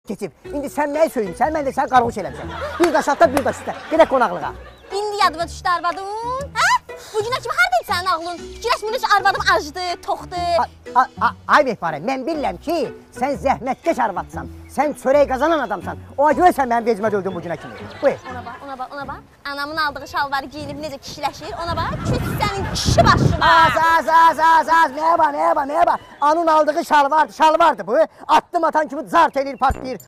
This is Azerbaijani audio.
keçib. İndi sən nəyi söyümsən, mən də sən qarğış eləmişəm. Bir daş atda, bir daş üstə. Gedək qonaqlığa. İndi yadıma düşdü arvadım. Hə? Bugünə kimi haradaydı sənin ağlın? Fikirləşmirəm ki, arvadım acdı, toxdu. Ay Mehparə, mən bilirəm ki, sən zəhmətkeş arvadsan. Sən çörək qazanan adamsan. Ona görə sən mənim vecimə döldün bugünə kimi. Buyur. Ona bax. Anamın aldığı şalvarı giyinib necə kişiləşir, ona bax. Küt sənin kişi başına. Az. Nəyə bax. Anın aldığı şalvardır bu. Attım atan kimi zart eləyir, partlayır.